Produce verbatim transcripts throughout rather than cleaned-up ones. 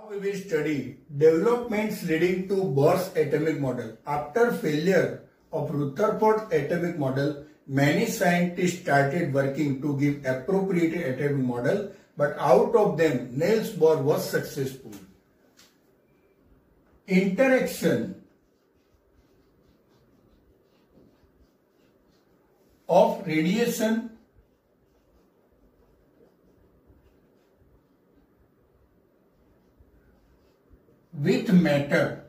Now we will study developments leading to Bohr's atomic model. After failure of Rutherford's atomic model, many scientists started working to give appropriate atomic model, but out of them, Niels Bohr was successful. Interaction of radiation with matter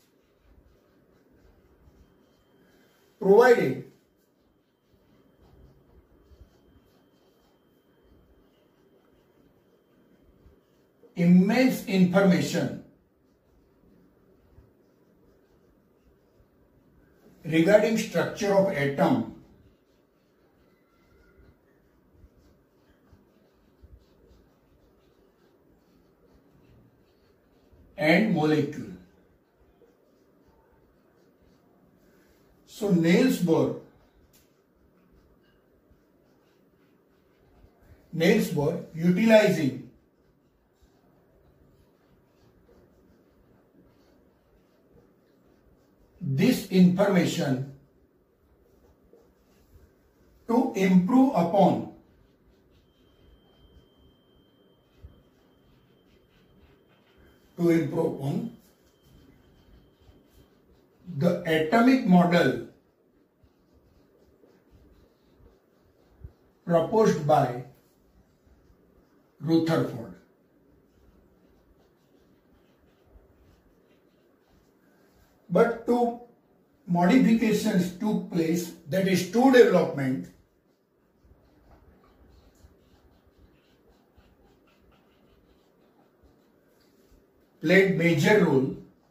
provided immense information regarding structure of atom and molecule. So Niels Bohr, Niels Bohr utilizing this information to improve upon to improve on the atomic model proposed by Rutherford. But two modifications took place, that is two development. Played major role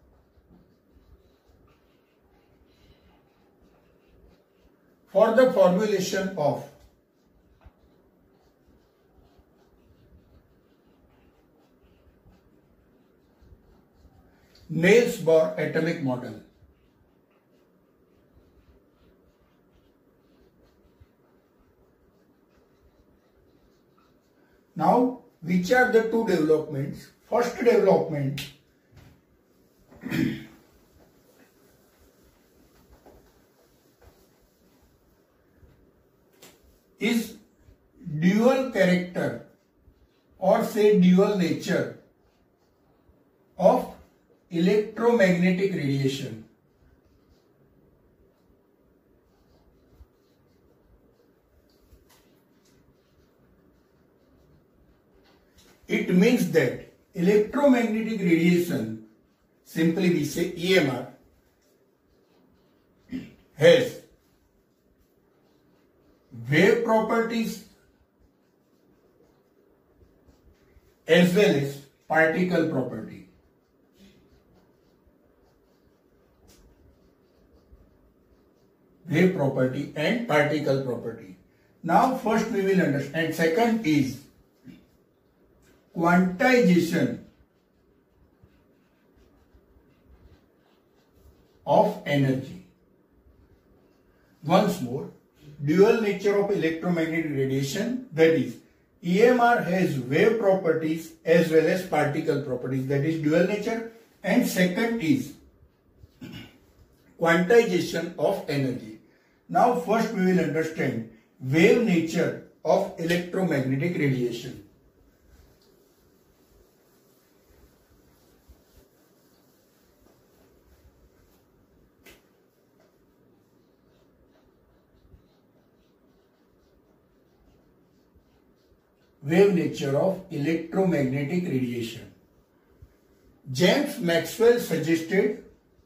for the formulation of Niels Bohr atomic model. Now, which are the two developments? First development is dual character or say dual nature of electromagnetic radiation. It means that electromagnetic radiation, simply we say E M R, has wave properties as well as particle property. Wave property and particle property. Now first we will understand. Second is quantization of energy. Once more, dual nature of electromagnetic radiation, that is E M R has wave properties as well as particle properties, that is dual nature, and second is quantization of energy. Now first we will understand wave nature of electromagnetic radiation. Wave nature of electromagnetic radiation. James Maxwell suggested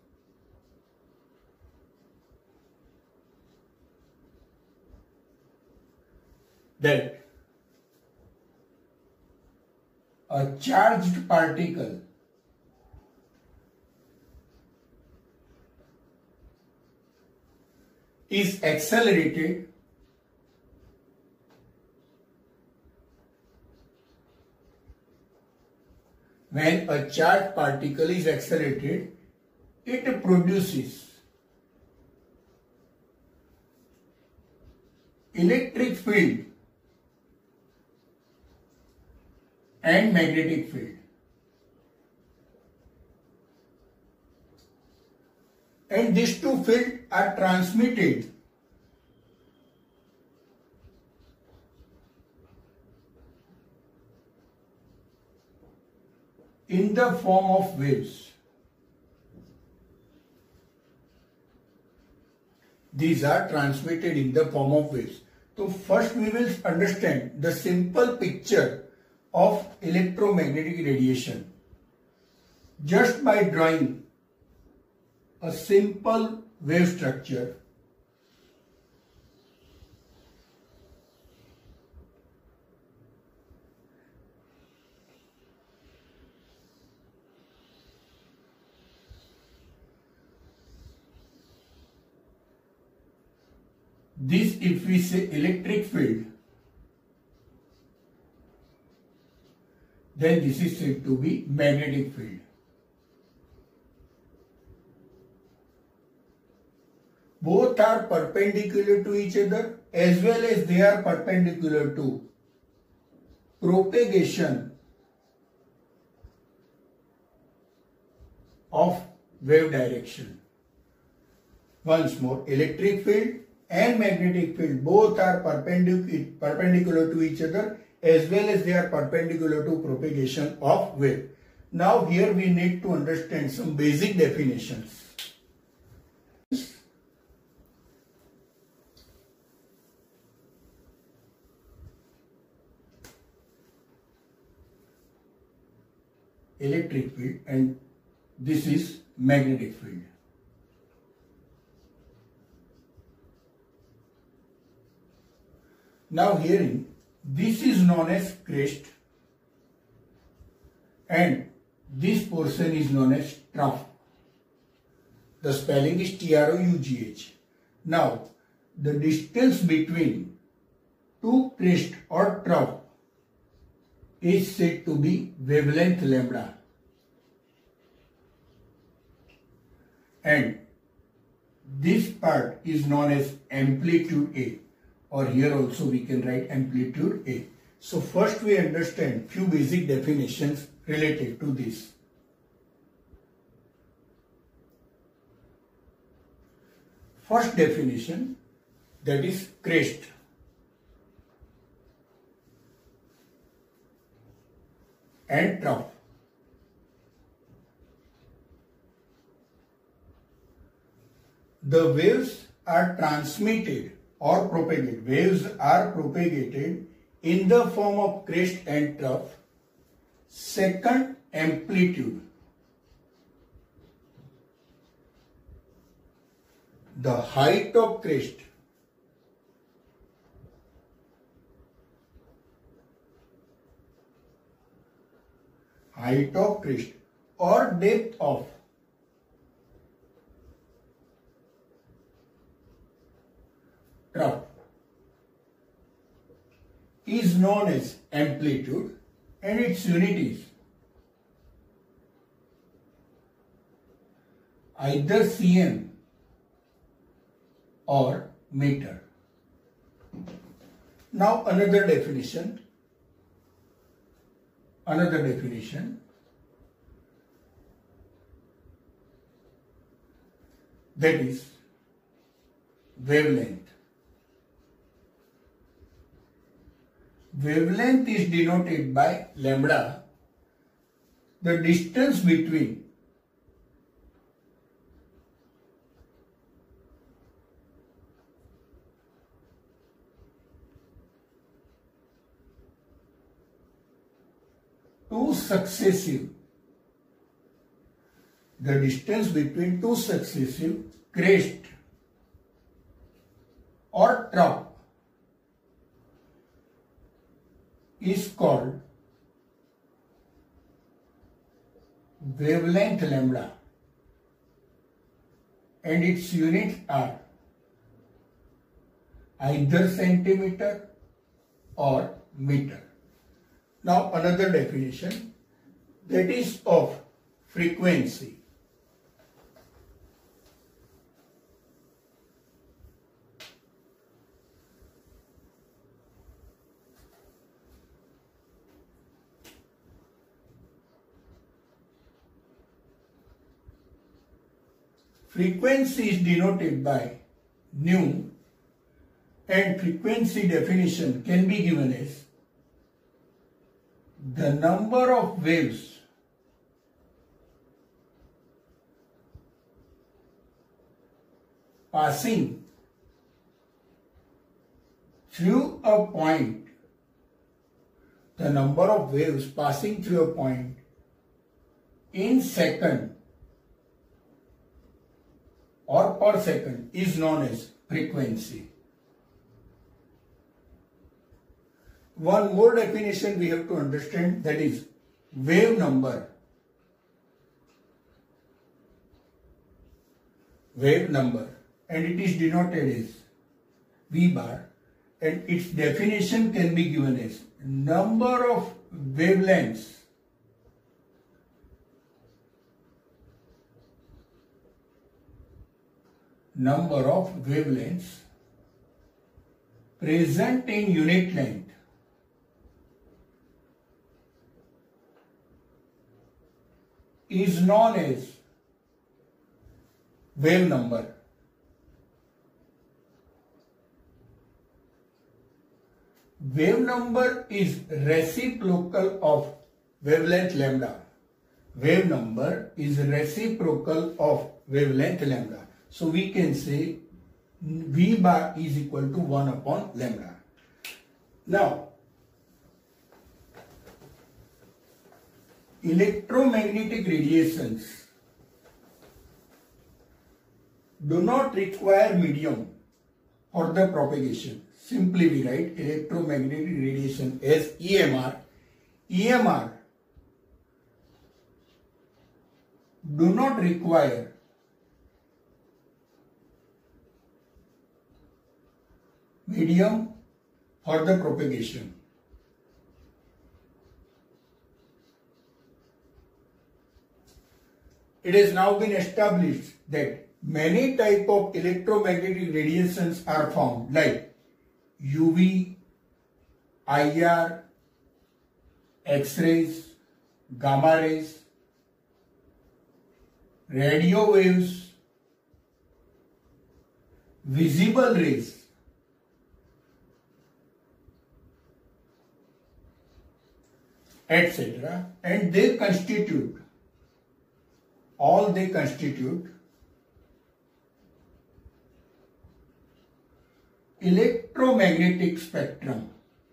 that a charged particle is accelerated when a charged particle is accelerated, it produces electric field and magnetic field. and these two fields are transmitted in the form of waves. These are transmitted in the form of waves. So first we will understand the simple picture of electromagnetic radiation just by drawing a simple wave structure. This, if we say electric field, then this is said to be magnetic field. Both are perpendicular to each other as well as they are perpendicular to propagation of wave direction. Once more, electric field and magnetic field both are perpendicular, perpendicular to each other as well as they are perpendicular to propagation of wave. Now here we need to understand some basic definitions. Electric field and this is magnetic field. Now herein, this is known as crest and this portion is known as trough. The spelling is T R O U G H. Now, the distance between two crest or trough is said to be wavelength lambda. And this part is known as amplitude A. Or here also we can write amplitude A. So first we understand few basic definitions related to this. First definition, that is crest. And trough. The waves are transmitted or propagated. Waves are propagated in the form of crest and trough. Second, amplitude. The height of crest height of crest or depth of trough is known as amplitude and its unit is either cm or meter. Now another definition, another definition that is wavelength. Wavelength is denoted by lambda, the distance between two successive, the distance between two successive crest or trough is called wavelength lambda and its units are either centimeter or meter. Now another definition, that is of frequency. frequency is denoted by nu, and frequency definition can be given as the number of waves passing through a point, the number of waves passing through a point in second or per second is known as frequency. One more definition we have to understand, that is wave number. Wave number, and it is denoted as V bar, and its definition can be given as number of wavelengths number of wavelengths present in unit length is known as wave number. Wave number is reciprocal of wavelength lambda. Wave number is reciprocal of wavelength lambda. So we can say V bar is equal to one upon lambda. Now, electromagnetic radiations do not require medium for the propagation. Simply we write electromagnetic radiation as E M R. E M R do not require medium for the propagation. It has now been established that many types of electromagnetic radiations are found, like U V, I R, X-rays, gamma rays, radio waves, visible rays, et cetera. And they constitute, all they constitute electromagnetic spectrum.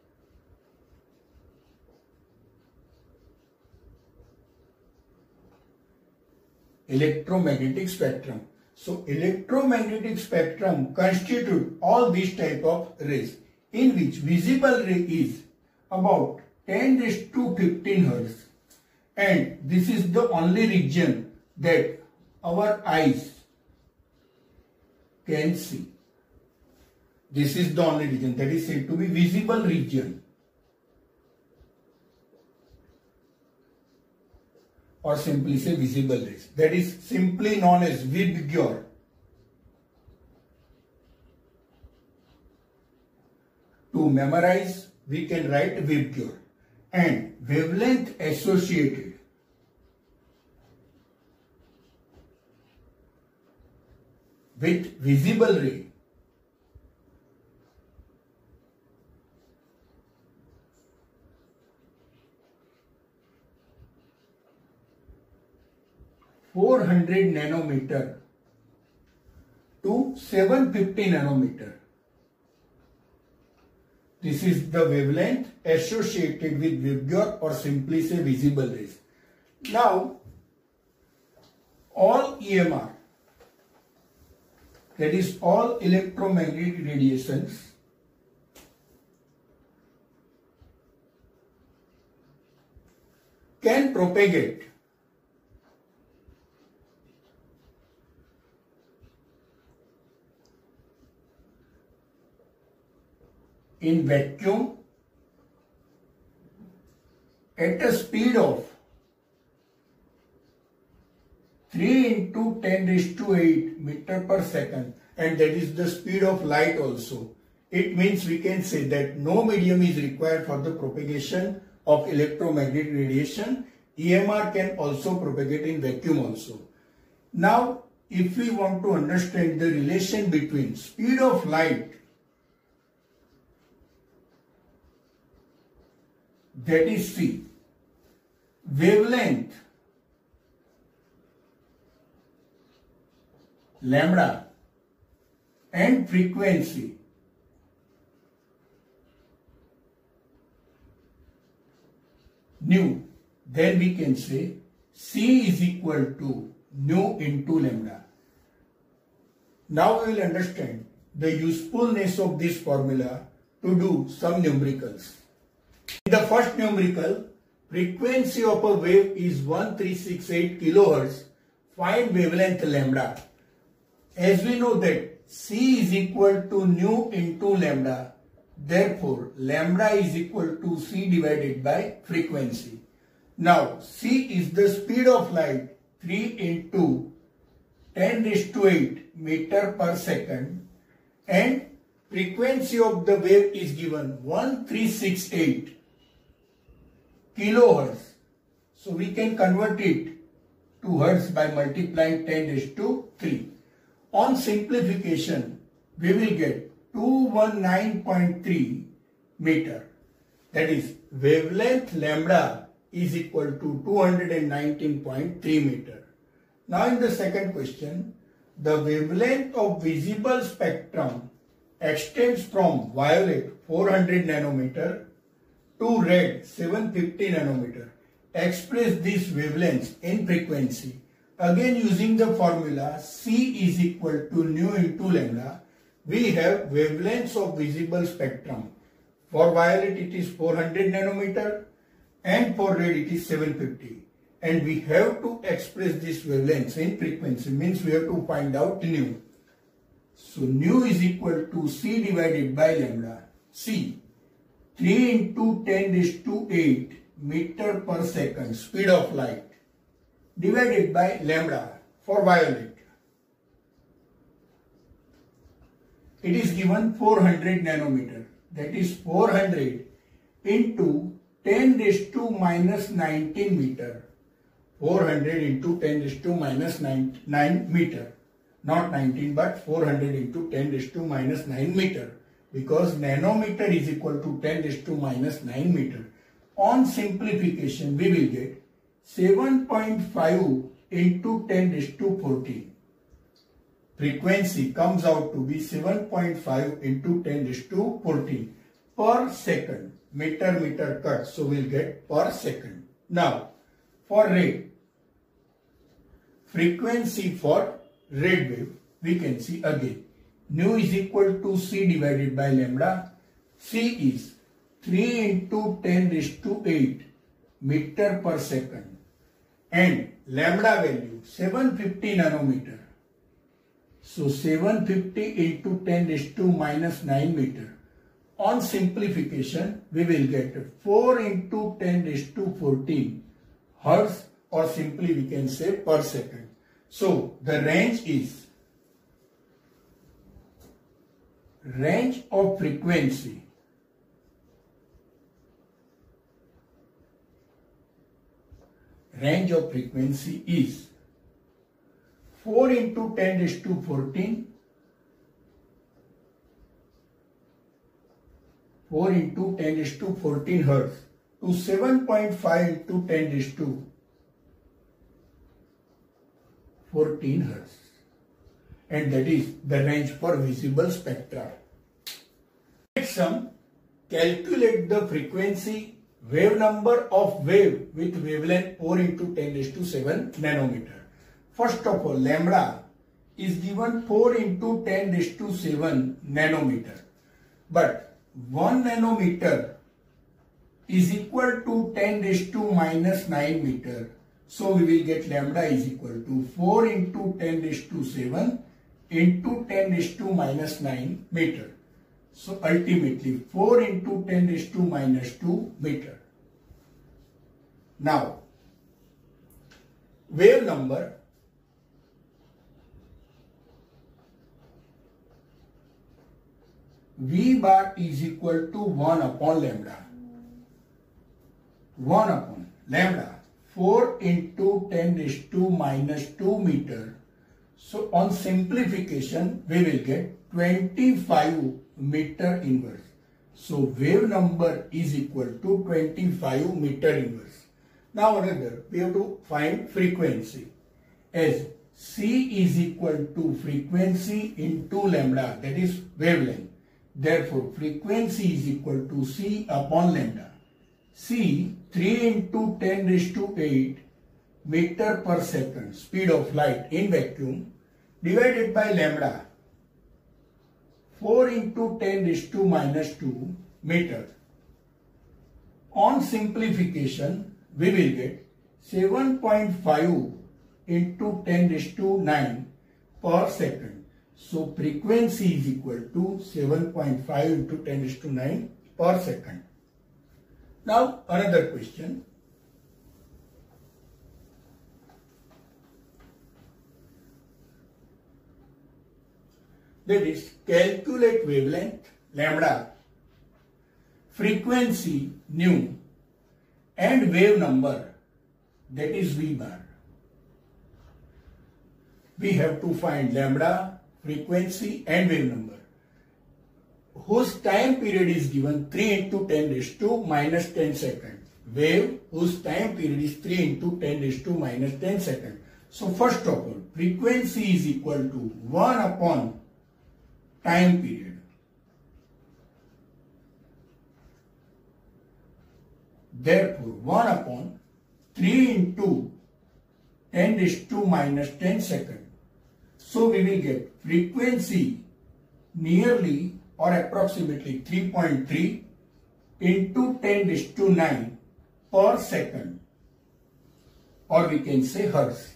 Electromagnetic spectrum. So electromagnetic spectrum constitute all these type of rays, in which visible ray is about ten raised to fifteen hertz, and this is the only region that our eyes can see. This is the only region that is said to be visible region, or simply say visible rays. That is simply known as VIBGYOR. To memorize, we can write VIBGYOR. And wavelength associated with visible ray four hundred nanometer to seven hundred fifty nanometer. This is the wavelength associated with VIBGYOR, or simply say visible rays. Now, all E M R, that is all electromagnetic radiations, can propagate in vacuum at a speed of three into ten raised to eight meter per second, and that is the speed of light also. It means we can say that no medium is required for the propagation of electromagnetic radiation. E M R can also propagate in vacuum also. Now, if we want to understand the relation between speed of light, that is c, wavelength lambda and frequency nu, then we can say c is equal to nu into lambda. Now we will understand the usefulness of this formula to do some numericals. In the first numerical, frequency of a wave is one three six eight kilohertz. Find wavelength lambda. As we know that c is equal to nu into lambda, therefore lambda is equal to c divided by frequency. Now c is the speed of light, three into ten raised to eight meter per second, and frequency of the wave is given one three six eight kilohertz. So we can convert it to hertz by multiplying ten raised to three. On simplification, we will get two hundred nineteen point three meter. That is, wavelength lambda is equal to two hundred nineteen point three meter. Now in the second question, the wavelength of visible spectrum extends from violet four hundred nanometer to red seven hundred fifty nanometer. Express these wavelengths in frequency. Again, using the formula c is equal to nu into lambda, we have wavelengths of visible spectrum. For violet it is four hundred nanometer and for red it is seven hundred fifty. And we have to express this wavelengths in frequency, means we have to find out nu. So nu is equal to c divided by lambda. C, three into ten raised to eight meter per second, speed of light, divided by lambda for violet. It is given four hundred nanometer. That is four hundred into ten raised to minus nineteen meter. four hundred into ten raised to minus nine, nine meter. Not nineteen but four hundred into ten raised to minus nine meter. Because nanometer is equal to ten raised to minus nine meter. On simplification, we will get seven point five into ten raised to fourteen. Frequency comes out to be seven point five into ten raised to fourteen per second. Meter, meter cut. So we'll get per second. Now, for red, frequency for red wave, we can see again. Nu is equal to c divided by lambda. C is three into ten raised to eight meter per second. And lambda value seven hundred fifty nanometer. So seven hundred fifty into ten raised to minus nine meter. On simplification, we will get four into ten raised to fourteen hertz, or simply we can say per second. So the range is range of frequency range of frequency is four into ten raised to fourteen, four into ten raised to fourteen hertz to seven point five into ten raised to fourteen hertz, and that is the range for visible spectra. Next sum, calculate the frequency wave number of wave with wavelength four into ten raised to seven nanometer. First of all, lambda is given four into ten raised to seven nanometer, but one nanometer is equal to ten raised to minus nine meter. So we will get lambda is equal to four into ten raised to seven into ten raised to minus nine meter. So ultimately four into ten raised to minus two meter. Now, wave number V bar is equal to one upon lambda. one upon lambda. four into ten raised to minus two meter. So on simplification, we will get twenty-five meter inverse. So wave number is equal to twenty-five meter inverse. Now another, we have to find frequency, as C is equal to frequency into lambda, that is wavelength. Therefore, frequency is equal to C upon lambda. C, three into ten raised to eight meter per second, speed of light in vacuum, divided by lambda, four into ten raised to minus two meter. On simplification, we will get seven point five into ten raised to nine per second. So frequency is equal to seven point five into ten raised to nine per second. Now another question. That is, calculate wavelength lambda, frequency nu, and wave number, that is V bar. We have to find lambda, frequency and wave number, whose time period is given three into ten raised to minus ten seconds. Wave whose time period is three into ten raised to minus ten seconds. So first of all, frequency is equal to one upon time period. Therefore, one upon three into ten raised to minus ten seconds. So we will get frequency nearly or approximately three point three into ten raised to nine per second, or we can say hertz.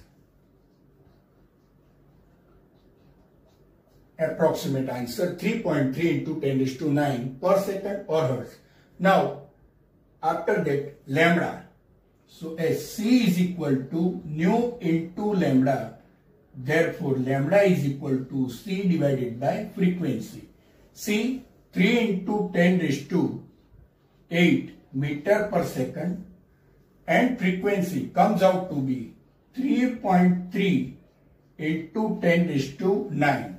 Approximate answer three point three into ten raised to nine per second or hertz. Now after that, lambda. So as C is equal to nu into lambda, therefore lambda is equal to C divided by frequency. C, three into ten raised to eight meter per second, and frequency comes out to be three point three into ten raised to nine.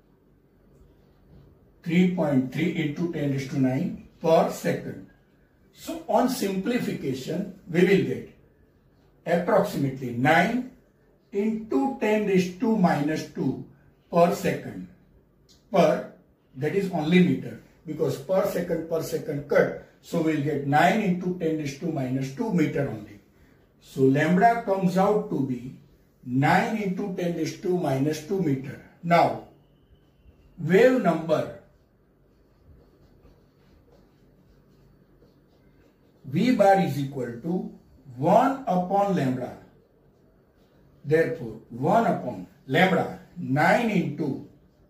three point three into ten raised to nine per second. So on simplification, we will get approximately nine into ten raised to minus two per second, per, that is only meter, because per second per second cut, so we will get nine into ten raised to minus two meter only. So lambda comes out to be nine into ten raised to minus two meter. Now wave number, V bar is equal to one upon lambda. Therefore, one upon lambda, nine into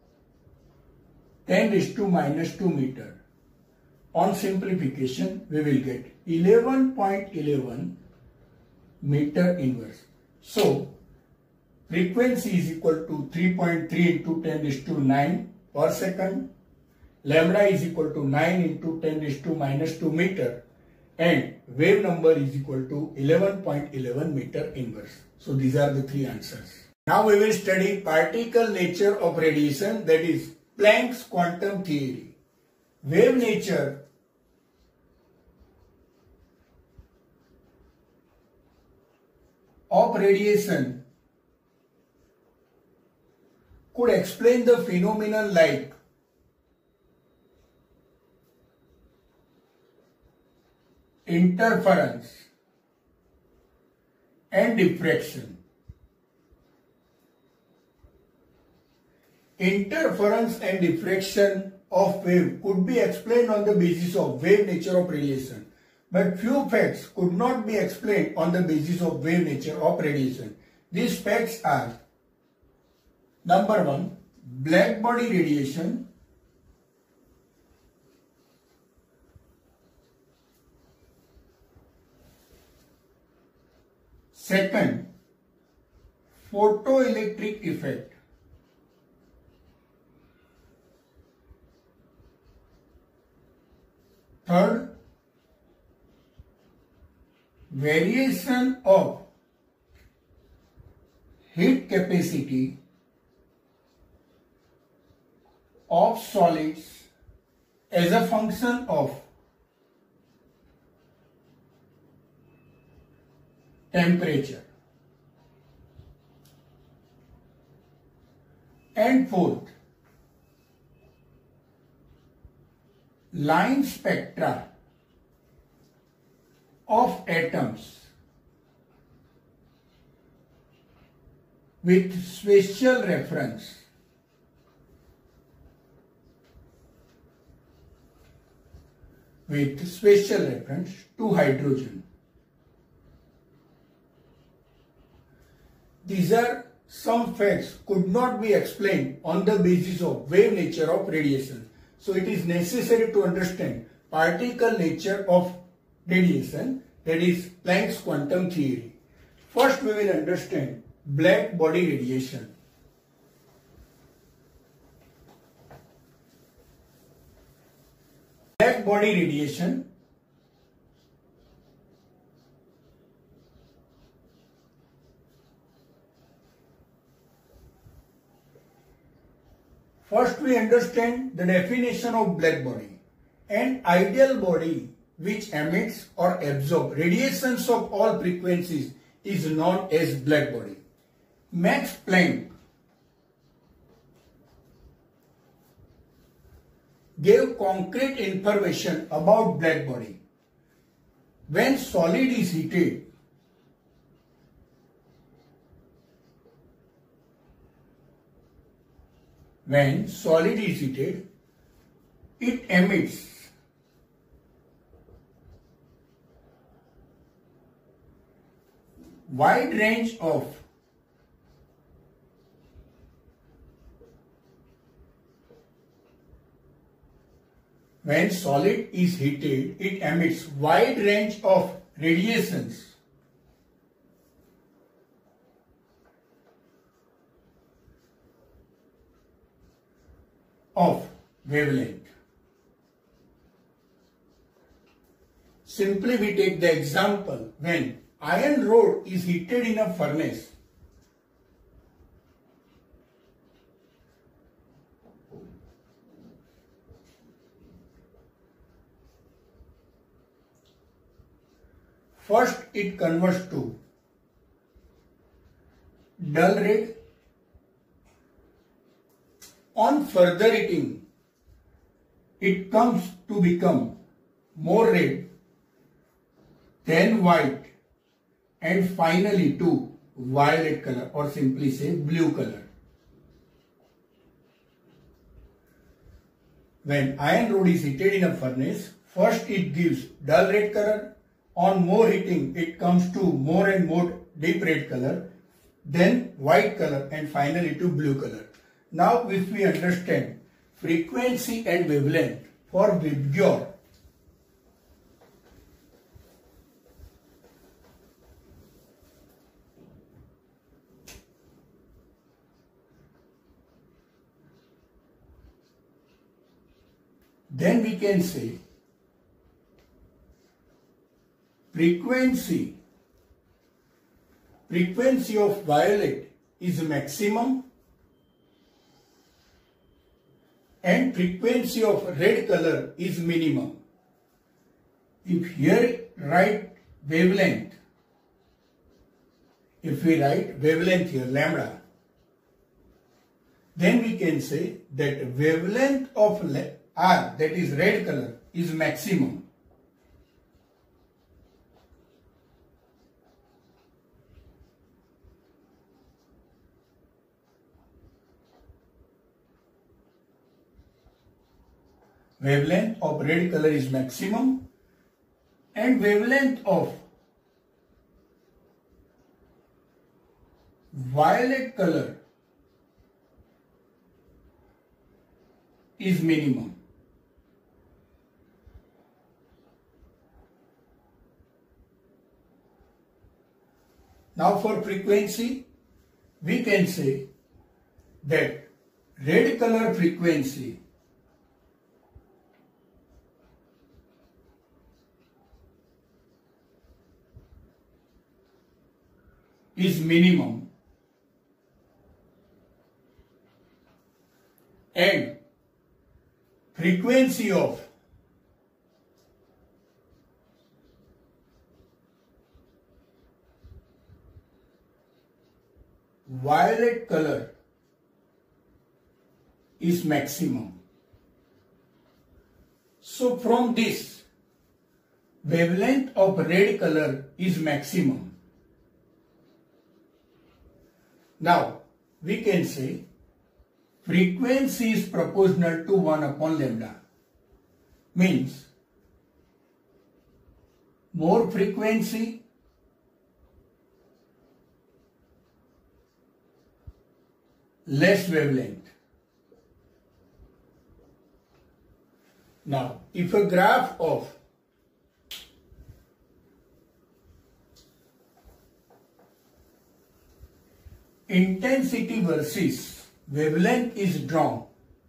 ten raised to minus two meter. On simplification, we will get eleven point one one meter inverse. So, frequency is equal to three point three into ten raised to nine per second. Lambda is equal to nine into ten raised to minus two meter. And wave number is equal to eleven point one one meter inverse. So these are the three answers. Now we will study particle nature of radiation, that is Planck's quantum theory. Wave nature of radiation could explain the phenomenon like interference and diffraction. Interference and diffraction of wave could be explained on the basis of wave nature of radiation, but few facts could not be explained on the basis of wave nature of radiation. These facts are: number one, black body radiation. Second, photoelectric effect. Third, variation of heat capacity of solids as a function of temperature. And fourth, line spectra of atoms with special reference with special reference to hydrogen. These are some facts could not be explained on the basis of wave nature of radiation. So it is necessary to understand particle nature of radiation, that is Planck's quantum theory. First we will understand black body radiation. Black body radiation First we understand the definition of black body. An ideal body which emits or absorbs radiations of all frequencies is known as black body. Max Planck gave concrete information about black body. When solid is heated, when solid is heated, it emits wide range of when solid is heated, it emits wide range of radiations of wavelength. Simply we take the example when iron rod is heated in a furnace. First it converts to dull red. On further heating, it comes to become more red, then white, and finally to violet color, or simply say blue color. When iron rod is heated in a furnace, first it gives dull red color. On more heating, it comes to more and more deep red color, then white color, and finally to blue color. Now if we understand frequency and wavelength for VIBGYOR, then we can say frequency frequency of violet is maximum and frequency of red color is minimum. If here write wavelength, if we write wavelength here lambda, then we can say that wavelength of R, that is red color, is maximum. Wavelength of red color is maximum and wavelength of violet color is minimum. Now for frequency, we can say that red color frequency is minimum and frequency of violet color is maximum. So from this, wavelength of red color is maximum. Now we can say frequency is proportional to one upon lambda. Means more frequency, less wavelength. Now, if a graph of intensity versus wavelength is drawn,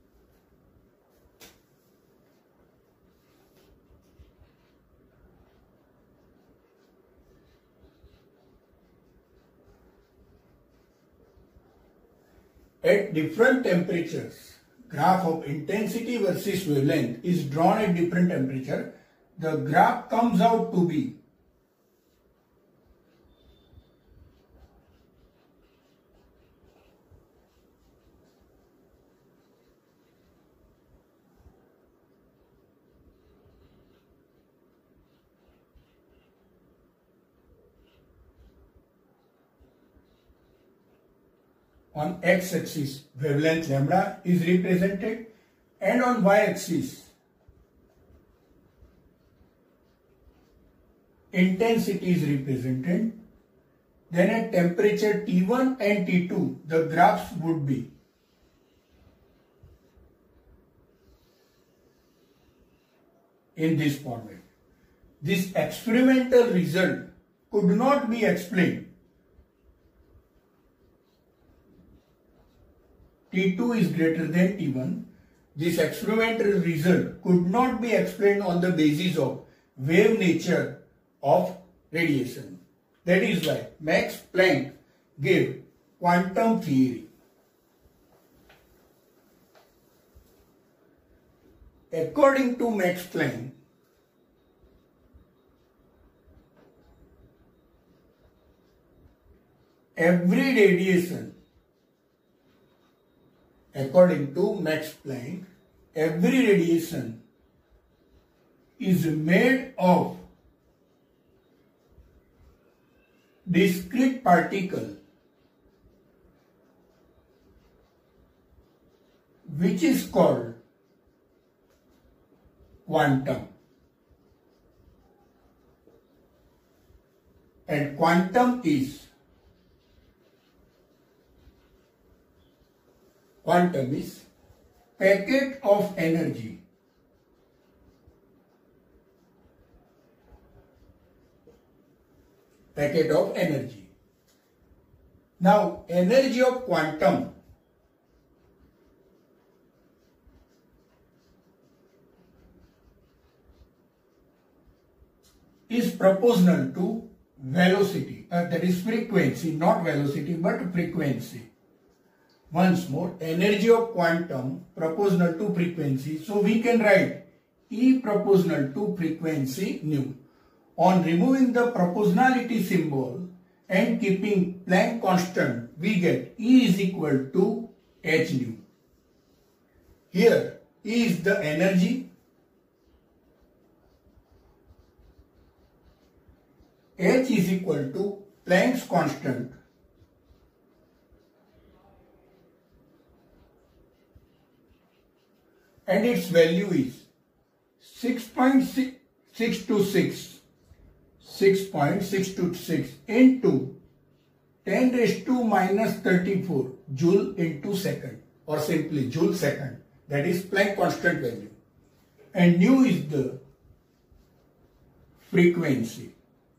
at different temperatures, graph of intensity versus wavelength is drawn at different temperature, the graph comes out to be on x-axis wavelength lambda is represented and on y-axis intensity is represented. Then at temperature T one and T two the graphs would be in this format. This experimental result could not be explained. T two is greater than T one. This experimental result could not be explained on the basis of wave nature of radiation. That is why Max Planck gave quantum theory. According to Max Planck, every radiation According to Max Planck, every radiation is made of discrete particle which is called quantum. And quantum is Quantum is packet of energy. Packet of energy. Now, energy of quantum is proportional to velocity. Uh, that is frequency, not velocity, but frequency. Once more, energy of quantum proportional to frequency. So we can write E proportional to frequency nu. On removing the proportionality symbol and keeping Planck constant, we get E is equal to h nu. Here E is the energy, h is equal to Planck's constant, and its value is six point six two six, six point six two six into ten raised to minus thirty-four joule into second, or simply joule second. That is Planck constant value. And nu is the frequency.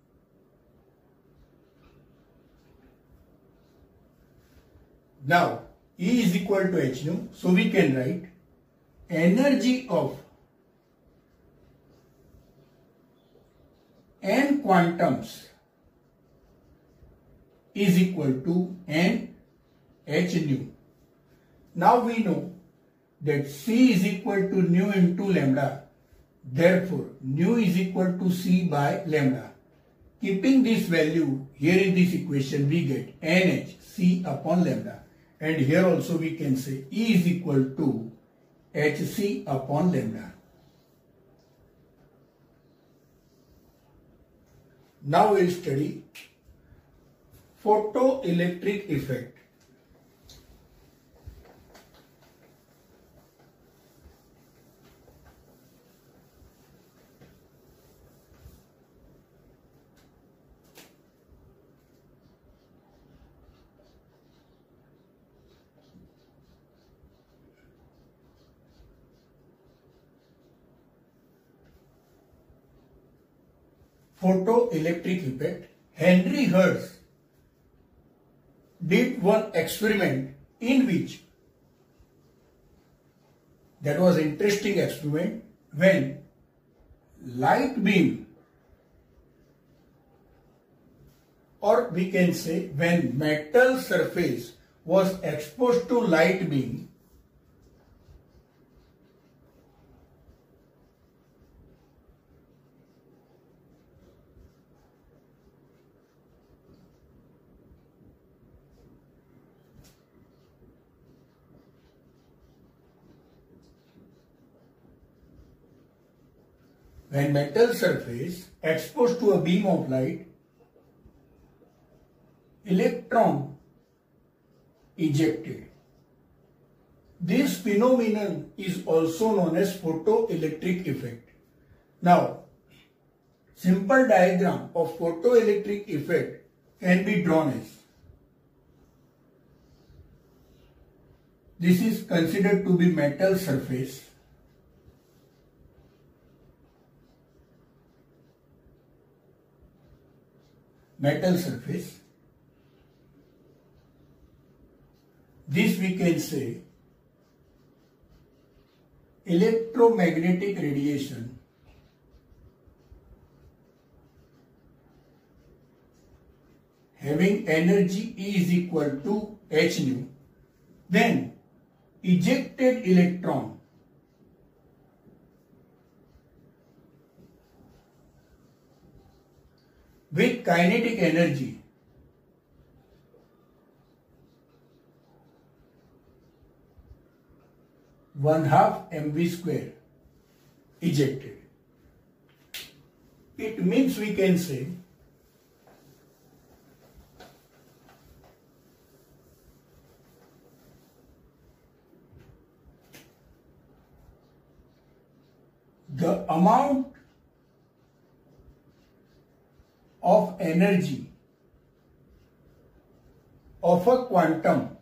Now E is equal to h nu, so we can write energy of n quantums is equal to n h nu. Now we know that C is equal to nu into lambda. Therefore, nu is equal to C by lambda. Keeping this value here in this equation, we get N H C upon lambda. And here also we can say E is equal to H C upon lambda. Now we will study photoelectric effect. Photoelectric effect. Henry Hertz did one experiment in which, that was interesting experiment, when light beam, or we can say when metal surface was exposed to light beam, when metal surface exposed to a beam of light, electron ejected. This phenomenon is also known as photoelectric effect. Now, simple diagram of photoelectric effect can be drawn as, this is considered to be metal surface. Metal surface. This we can say electromagnetic radiation having energy E is equal to h nu. Then ejected electron with kinetic energy one half mv square ejected. It means we can say the amount of energy of a quantum,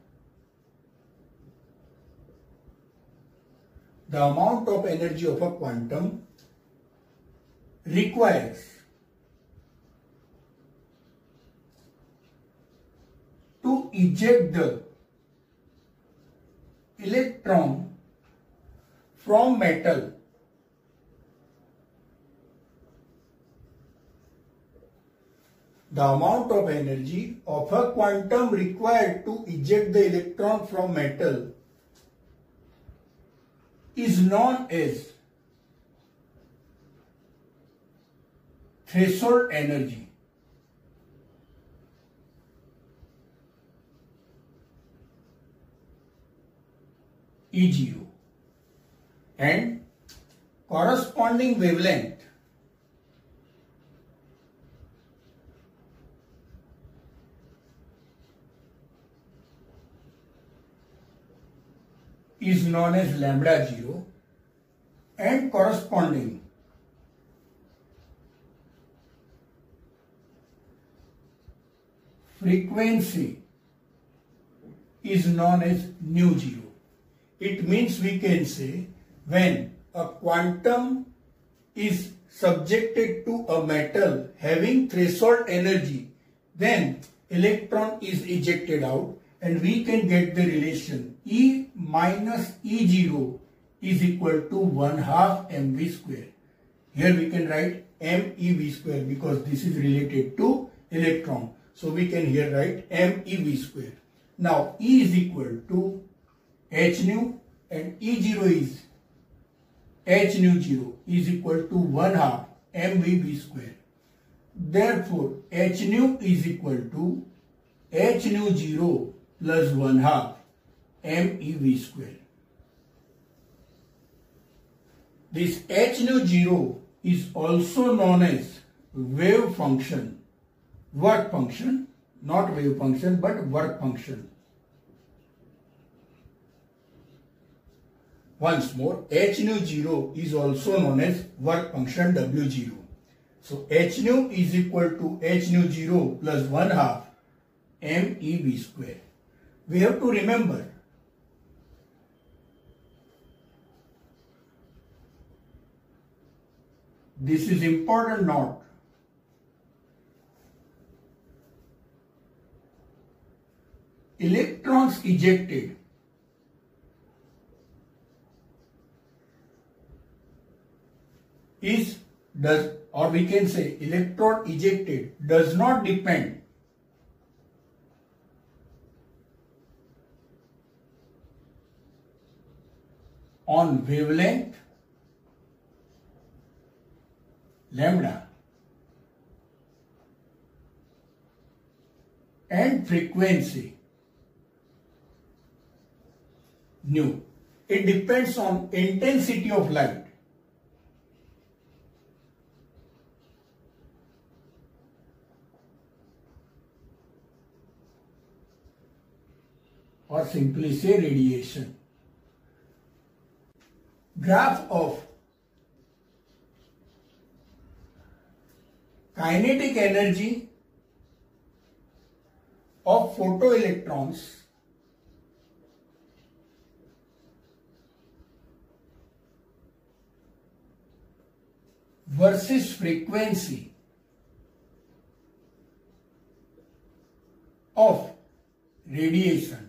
the amount of energy of a quantum requires to eject the electron from metal the amount of energy of a quantum required to eject the electron from metal is known as threshold energy. E zero, and corresponding wavelength is known as lambda zero, and corresponding frequency is known as nu zero. It means we can say when a quantum is subjected to a metal having threshold energy, then electron is ejected out, and we can get the relation E minus E zero is equal to one half mv square. Here we can write mev square because this is related to electron. So we can here write mev square. Now E is equal to h nu and E zero is h nu zero is equal to one half mv square. Therefore, h nu is equal to h nu zero plus one half mev square. This h nu zero is also known as wave function, work function, not wave function but work function. Once more, h nu zero is also known as work function W zero. So h nu is equal to h nu zero plus one half mev square. We have to remember this is important note. Electrons ejected is does or we can say electron ejected does not depend on wavelength lambda and frequency nu. It depends on intensity of light. Or simply say radiation. Graph of kinetic energy of photoelectrons versus frequency of radiation.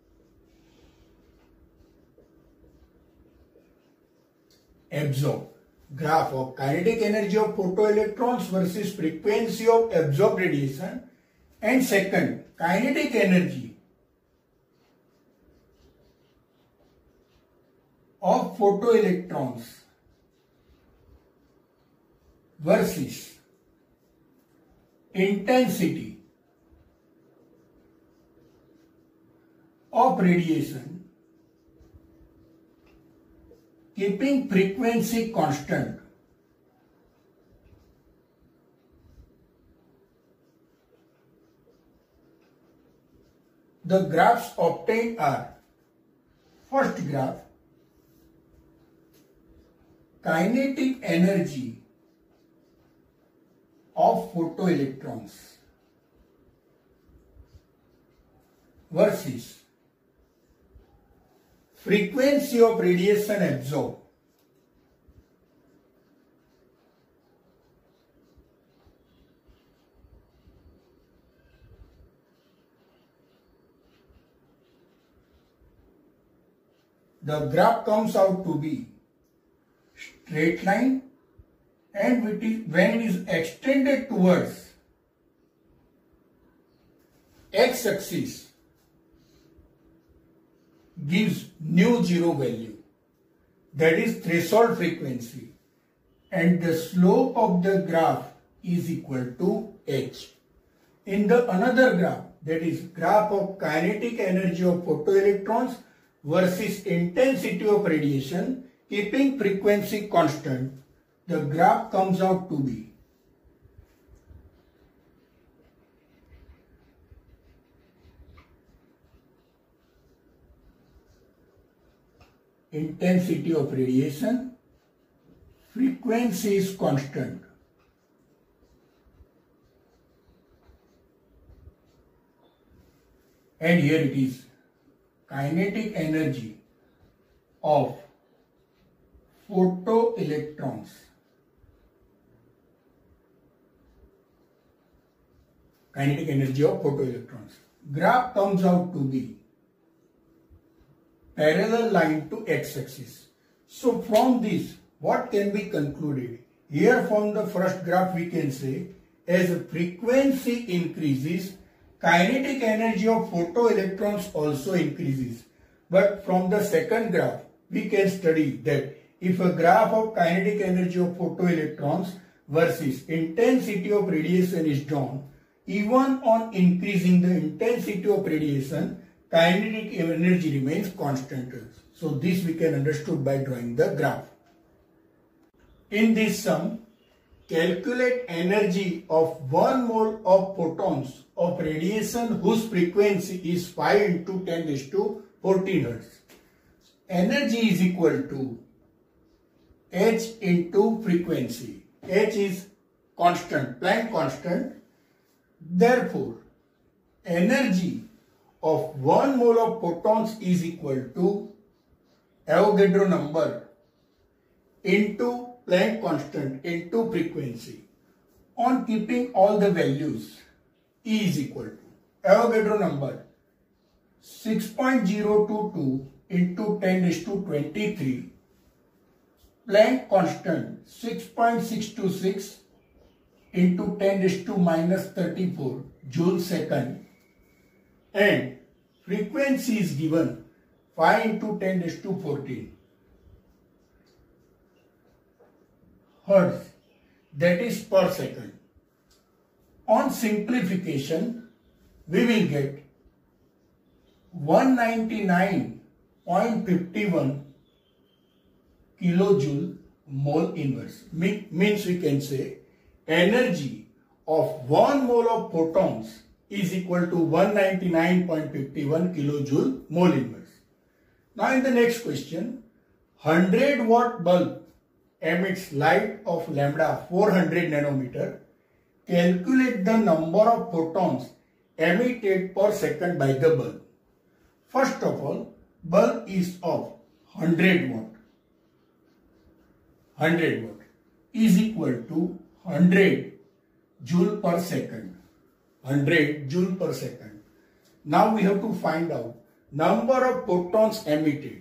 Absorbed. Graph of kinetic energy of photoelectrons versus frequency of absorbed radiation. And second, kinetic energy of photoelectrons versus intensity of radiation, keeping frequency constant. The graphs obtained are: first graph, kinetic energy of photoelectrons versus frequency of radiation absorbed. The graph comes out to be straight line, and when it is extended towards x-axis gives nu zero value, that is threshold frequency, and the slope of the graph is equal to h. In the another graph, that is graph of kinetic energy of photoelectrons versus intensity of radiation, keeping frequency constant, the graph comes out to be intensity of radiation, frequency is constant, and here it is kinetic energy of photoelectrons. Kinetic energy of photoelectrons. Graph comes out to be parallel line to x-axis. So from this, what can be concluded? Here from the first graph we can say, as frequency increases, kinetic energy of photoelectrons also increases. But from the second graph, we can study that if a graph of kinetic energy of photoelectrons versus intensity of radiation is drawn, even on increasing the intensity of radiation, kinetic energy remains constant. So this we can understood by drawing the graph. In this sum, calculate energy of one mole of photons of radiation whose frequency is five into ten raised to fourteen hertz. Energy is equal to H into frequency. H is constant, Planck constant. Therefore, energy of one mole of photons is equal to Avogadro number into Planck constant into frequency. On keeping all the values, E is equal to Avogadro number six point zero two two into ten raised to twenty-three, Planck constant six point six two six into ten raised to minus thirty-four joule second, and frequency is given five into ten raised to fourteen hertz, that is per second. On simplification, we will get one ninety-nine point five one kilojoule mole inverse. Me means we can say energy of one mole of photons is equal to one ninety-nine point five one kilojoule mole inverse. Now in the next question, one hundred watt bulb emits light of lambda four hundred nanometer. Calculate the number of photons emitted per second by the bulb. First of all, bulb is of one hundred watt. one hundred watt is equal to one hundred joule per second. one hundred joule per second. Now we have to find out number of photons emitted.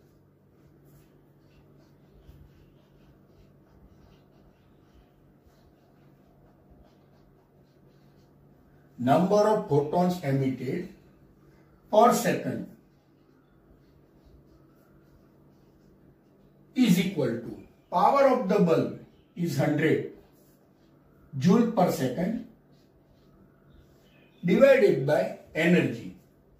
Number of photons emitted per second is equal to power of the bulb is one hundred joule per second divided by energy.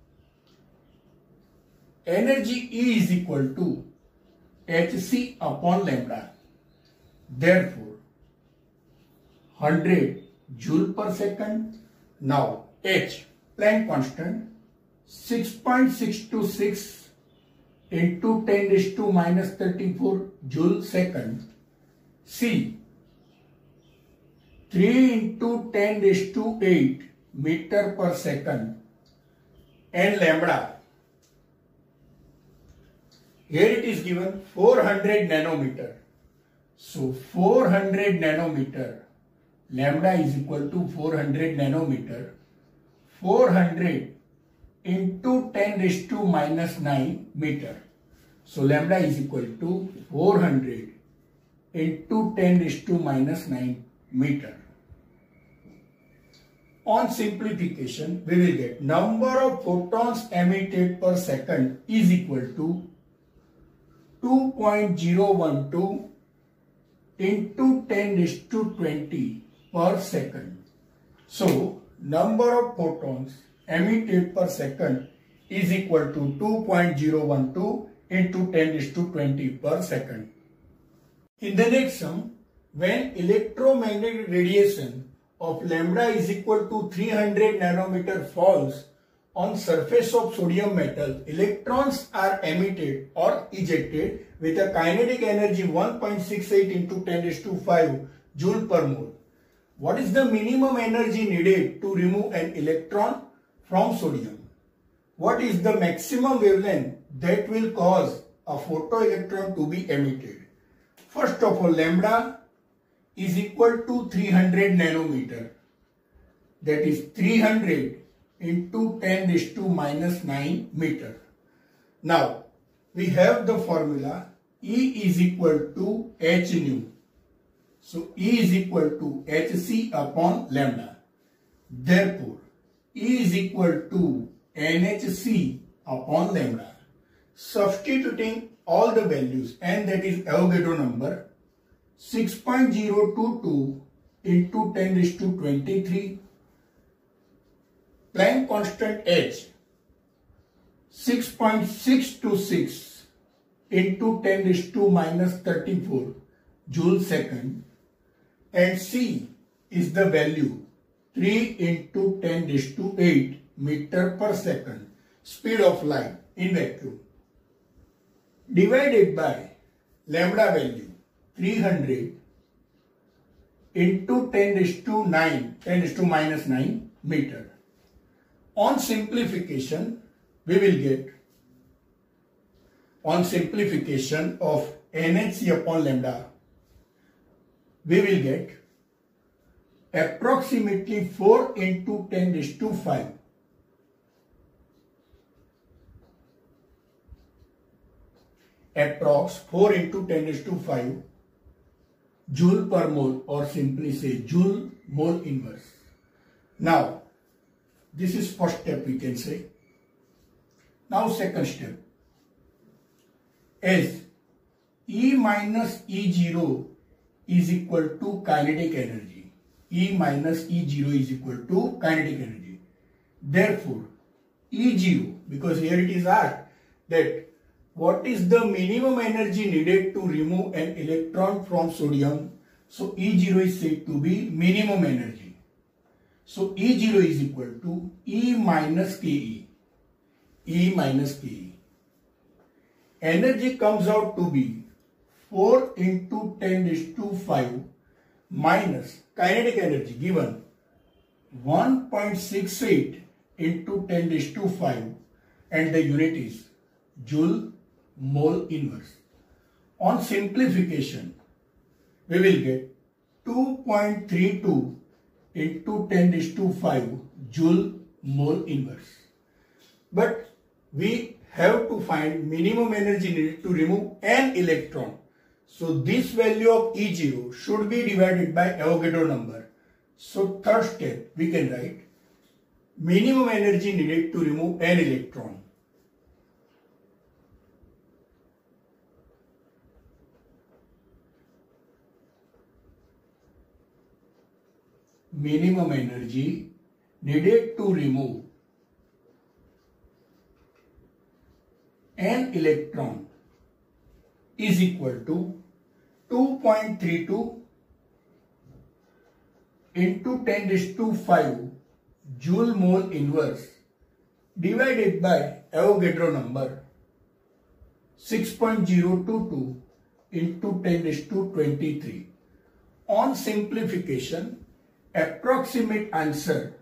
Energy E is equal to Hc upon lambda. Therefore, one hundred joule per second. Now H, Planck constant, six point six two six into ten raised to minus thirty-four joule second. C, three into ten raised to eight meter per second. And lambda, here it is given four hundred nanometer. So four hundred nanometer, lambda is equal to four hundred nanometer. four hundred into ten raised to minus nine meter. So lambda is equal to four hundred into ten raised to minus nine meter. On simplification, we will get number of photons emitted per second is equal to two point zero one two into ten raised to twenty per second. So number of photons emitted per second is equal to two point zero one two into ten raised to twenty per second. In the next sum, when electromagnetic radiation of lambda is equal to three hundred nanometer falls on surface of sodium metal, electrons are emitted or ejected with a kinetic energy one point six eight into ten raised to five joule per mole. What is the minimum energy needed to remove an electron from sodium? What is the maximum wavelength that will cause a photoelectron to be emitted? First of all, lambda is equal to three hundred nanometer. That is three hundred into ten raised to minus nine meter. Now, we have the formula E is equal to h nu. So, E is equal to Hc upon lambda. Therefore, E is equal to N H C upon lambda. Substituting all the values, and that is Avogadro number, six point zero two two into ten raised to twenty-three, Planck constant H, six point six two six into ten raised to minus thirty-four joule second, and C is the value three into ten raised to eight meter per second, speed of light in vacuum, divided by lambda value three hundred into ten raised to nine, ten raised to minus nine meter. On simplification, we will get, on simplification of N H C upon lambda, we will get approximately four into ten raised to five. Approx four into ten raised to five joule per mole, or simply say joule mole inverse. Now, this is first step, we can say. Now second step, as E minus E zero is equal to kinetic energy. E minus E zero is equal to kinetic energy. Therefore, E zero, because here it is asked that what is the minimum energy needed to remove an electron from sodium? So E zero is said to be minimum energy. So E zero is equal to E minus K E. E minus K E. Energy comes out to be four into ten raised to five minus kinetic energy given one point six eight into ten raised to five, and the unit is joule mole inverse. On simplification, we will get two point three two into ten raised to five joule mole inverse. But we have to find minimum energy needed to remove an electron. So this value of E zero should be divided by Avogadro number. So third step, we can write minimum energy needed to remove an electron. Minimum energy needed to remove an electron is equal to two point three two into ten raised to five joule mole inverse divided by Avogadro number six point zero two two into ten raised to twenty-three. On simplification, approximate answer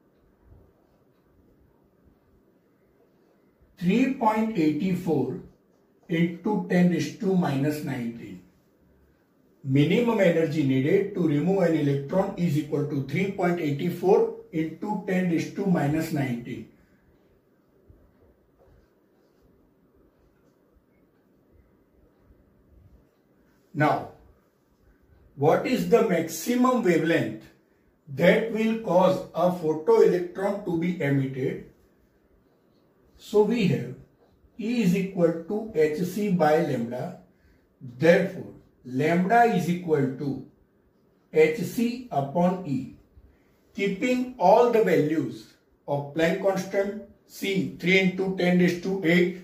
three point eight four into ten raised to minus nineteen. Minimum energy needed to remove an electron is equal to three point eight four into ten raised to minus nineteen. Now, what is the maximum wavelength that will cause a photoelectron to be emitted? So we have E is equal to Hc by lambda. Therefore, lambda is equal to Hc upon E. Keeping all the values of Planck constant, C three into ten raised to eight,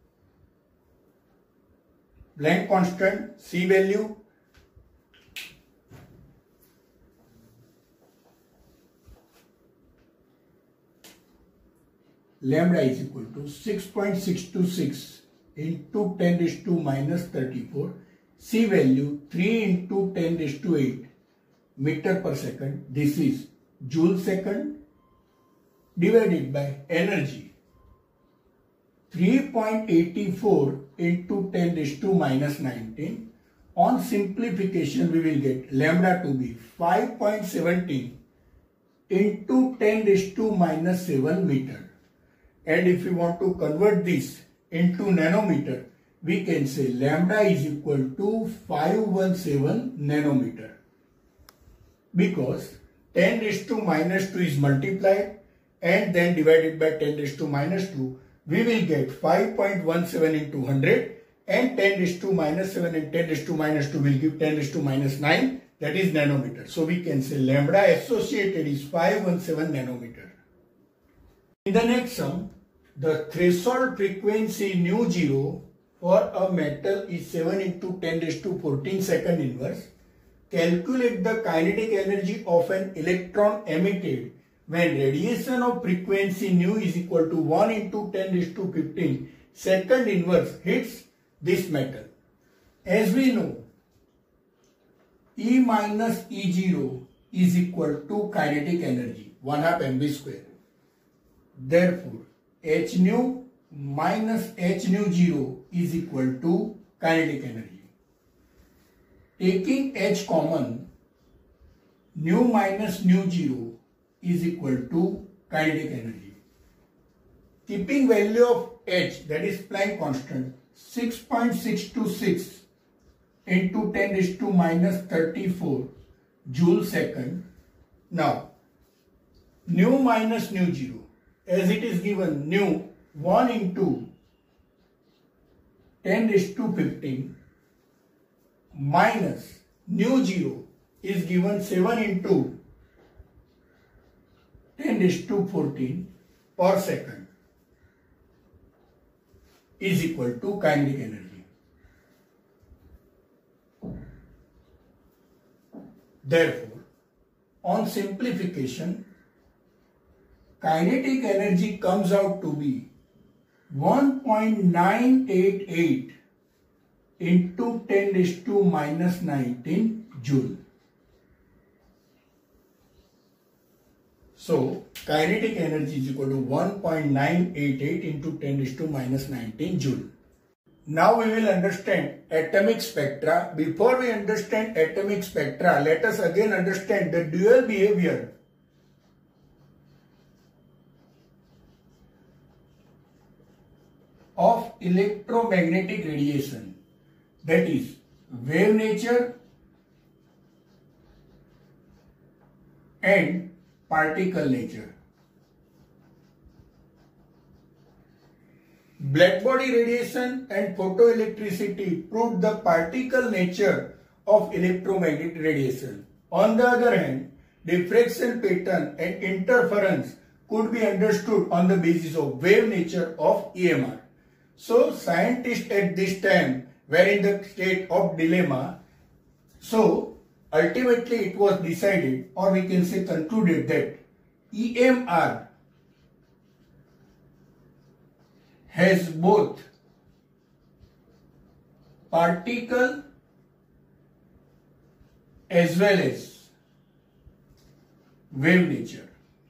Planck constant, C value, lambda is equal to six point six two six into ten raised to minus thirty-four, C value three into ten raised to eight meter per second, this is joule second, divided by energy three point eight four into ten raised to minus nineteen. On simplification, we will get lambda to be five point one seven into ten raised to minus seven meter. And if we want to convert this into nanometer, we can say lambda is equal to five hundred seventeen nanometer. Because ten raised to minus two is multiplied and then divided by ten raised to minus two, we will get five point one seven into one hundred and ten raised to minus seven and ten raised to minus two will give ten raised to minus nine, that is nanometer. So we can say lambda associated is five hundred seventeen nanometer. In the next sum, the threshold frequency nu zero for a metal is seven into ten raised to fourteen second inverse. Calculate the kinetic energy of an electron emitted when radiation of frequency nu is equal to one into ten raised to fifteen second inverse hits this metal. As we know, E minus E zero is equal to kinetic energy, one half mv square. Therefore, h nu minus h nu zero is equal to kinetic energy. Taking h common, nu minus nu zero is equal to kinetic energy. Keeping value of h, that is Planck constant, six point six two six into ten raised to minus thirty-four joule second. Now, nu minus nu zero, as it is given nu one into ten raised to fifteen minus nu zero is given seven into ten raised to fourteen per second is equal to kinetic energy. Therefore, on simplification, kinetic energy comes out to be one point nine eight eight into ten raised to minus nineteen joule. So, kinetic energy is equal to one point nine eight eight into ten raised to minus nineteen joule. Now we will understand atomic spectra. Before we understand atomic spectra, let us again understand the dual behavior of electromagnetic radiation, that is wave nature and particle nature. Blackbody radiation and photoelectricity proved the particle nature of electromagnetic radiation. On the other hand, diffraction pattern and interference could be understood on the basis of wave nature of E M R. So, scientists at this time were in the state of dilemma. So, ultimately it was decided, or we can say concluded, that E M R has both particle as well as wave nature.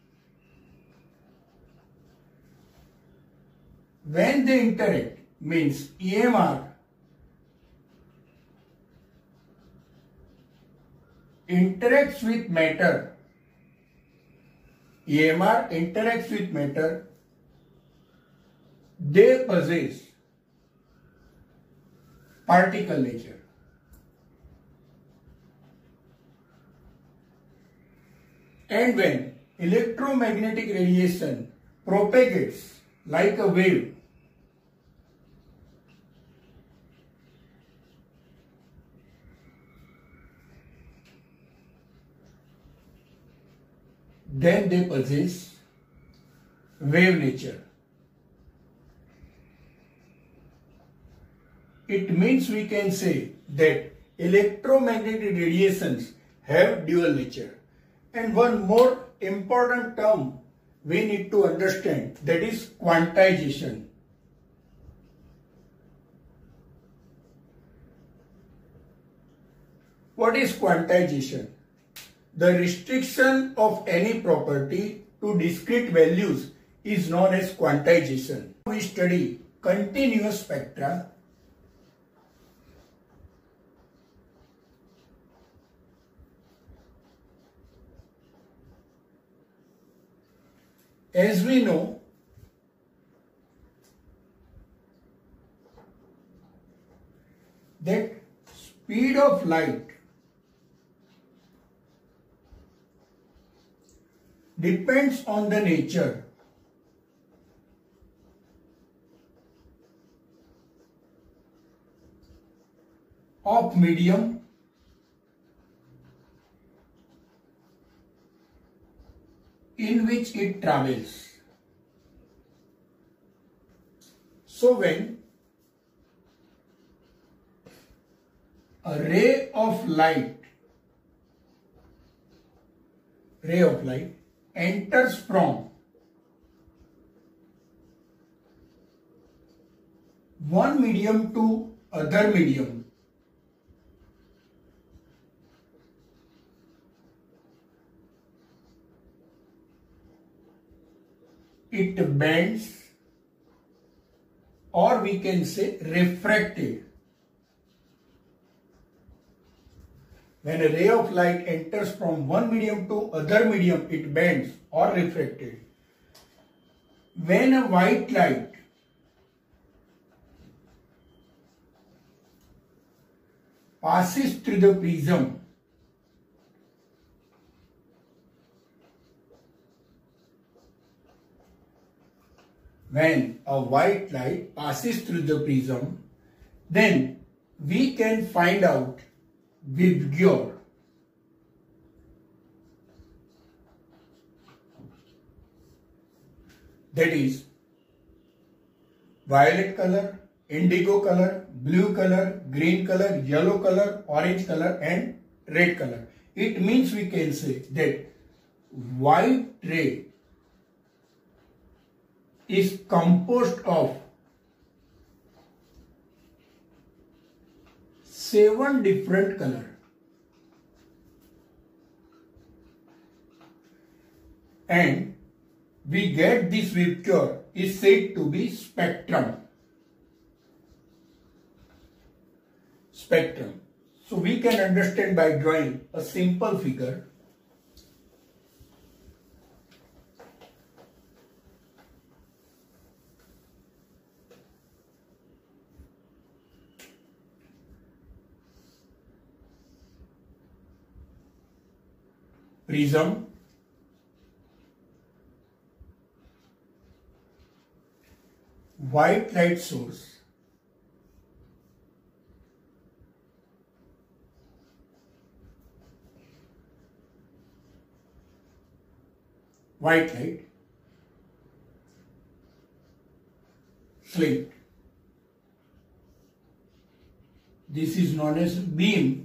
When they interact, means E M R interacts with matter, E M R interacts with matter, they possess particle nature. And when electromagnetic radiation propagates like a wave, then they possess wave nature. It means we can say that electromagnetic radiations have dual nature. And one more important term we need to understand, that is quantization. What is quantization? The restriction of any property to discrete values is known as quantization. We study continuous spectra. As we know, that speed of light depends on the nature . of medium in which it travels. So when a ray of light ray of light enters from one medium to other medium, it bends, or we can say refracted. When a ray of light enters from one medium to other medium, it bends or refracted. When a white light passes through the prism, when a white light passes through the prism, then we can find out Vibgyor. That is violet color, indigo color, blue color, green color, yellow color, orange color and red color. It means we can say that white ray is composed of seven different colors, and we get this Vibgyor is said to be spectrum. Spectrum. So we can understand by drawing a simple figure. Prism, white light source, white light, slit. This is known as beam.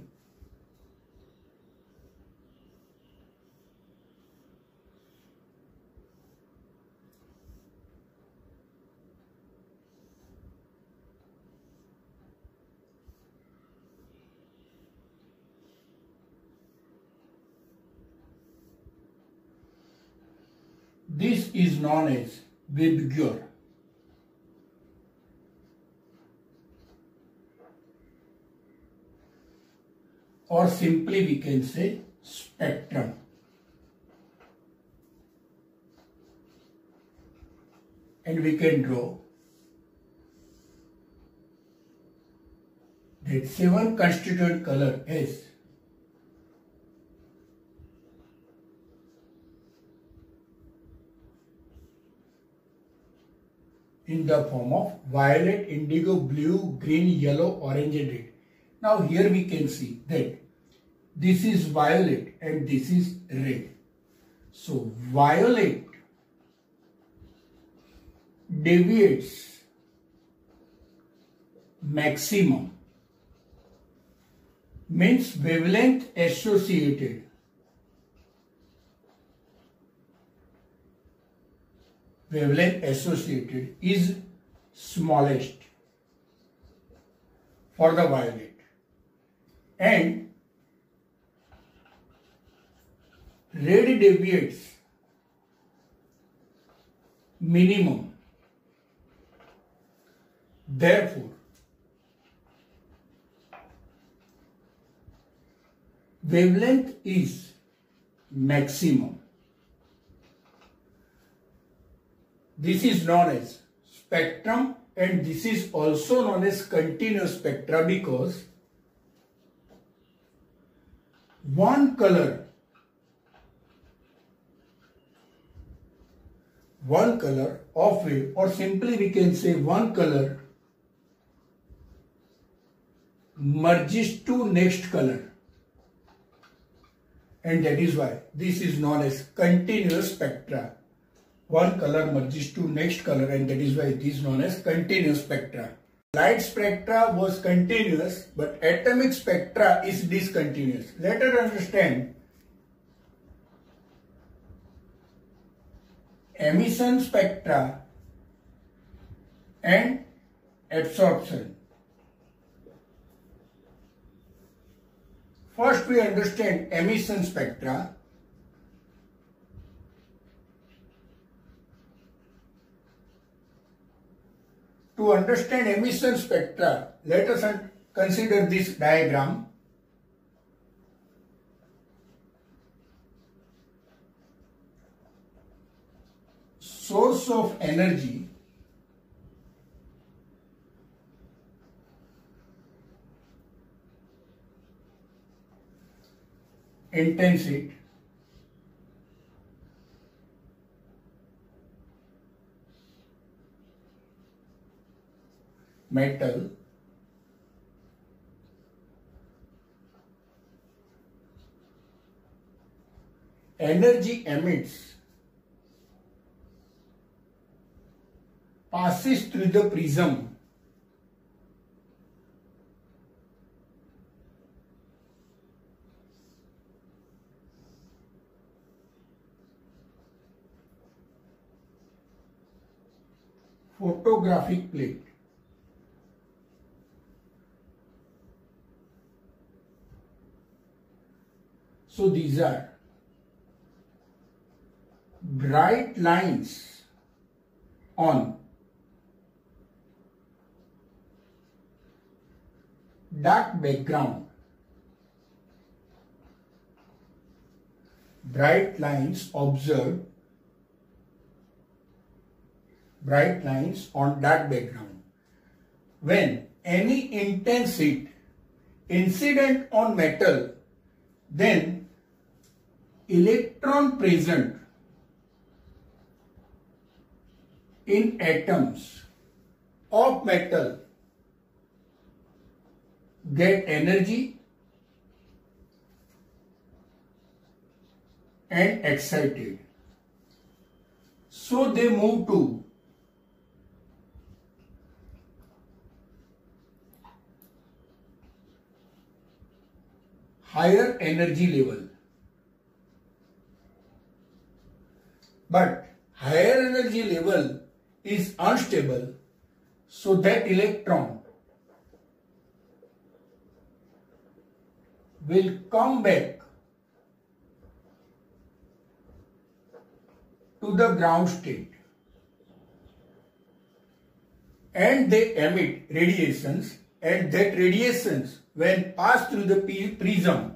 This is known as Vibgyor. Or simply we can say spectrum. And we can draw that seven constituent color as in the form of violet, indigo, blue, green, yellow, orange and red. Now here we can see that this is violet and this is red. So violet deviates maximum, means wavelength associated wavelength associated is smallest for the violet, and red deviates minimum. Therefore, wavelength is maximum. This is known as spectrum, and this is also known as continuous spectra because one color one color of wave, or simply we can say one color merges to next color, and that is why this is known as continuous spectra. One color merges to next color, and that is why it is known as continuous spectra. Light spectra was continuous, but atomic spectra is discontinuous. Let us understand emission spectra and absorption. First we understand emission spectra. To understand emission spectra, let us consider this diagram. Source of energy, intensity, metal, energy emits, passes through the prism, photographic plate. So these are bright lines on dark background. Bright lines observed, bright lines on dark background. When any intense heat incident on metal, then electron present in atoms of metal get energy and excited. So they move to higher energy level. But higher energy level is unstable, so that electron will come back to the ground state and they emit radiations, and that radiations when passed through the prism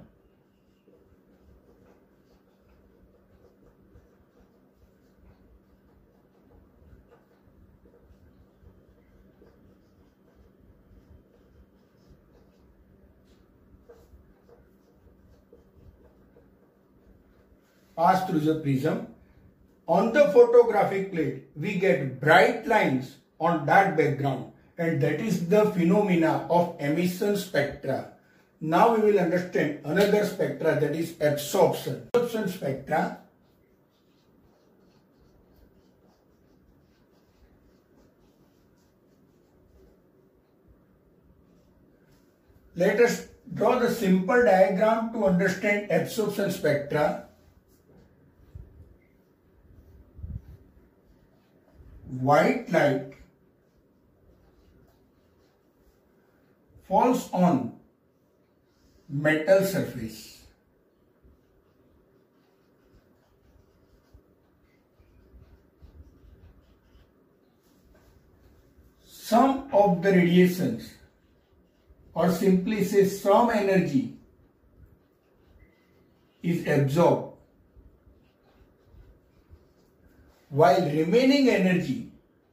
pass through the prism. On the photographic plate, we get bright lines on dark background, and that is the phenomena of emission spectra. Now we will understand another spectra, that is absorption. Absorption spectra let us draw the simple diagram to understand absorption spectra. White light falls on metal surface. Some of the radiations, or simply say some energy, is absorbed, while remaining energy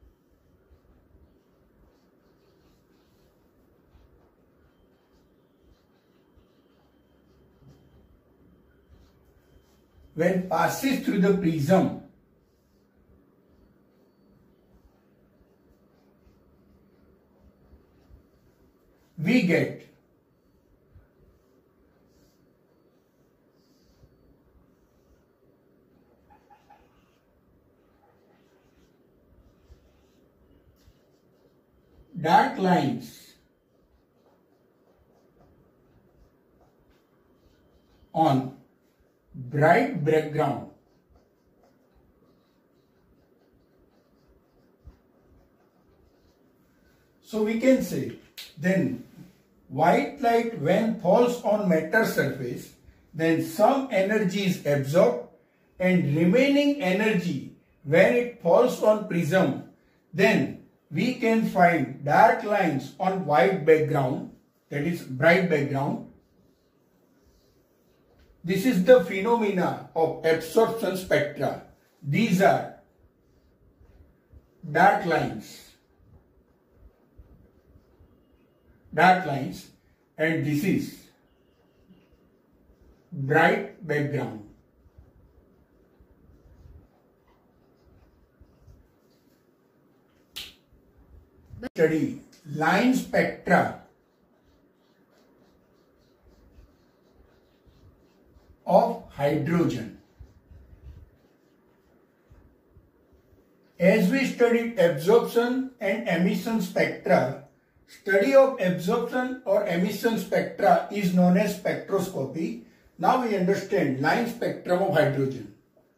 when passes through the prism we get dark lines on bright background. So we can say then white light when falls on matter surface, then some energy is absorbed and remaining energy when it falls on prism, then we can find dark lines on white background, that is bright background. This is the phenomena of absorption spectra. These are dark lines. Dark lines, and this is bright background. Study line spectra of hydrogen. As we studied absorption and emission spectra, study of absorption or emission spectra is known as spectroscopy. Now we understand line spectrum of hydrogen.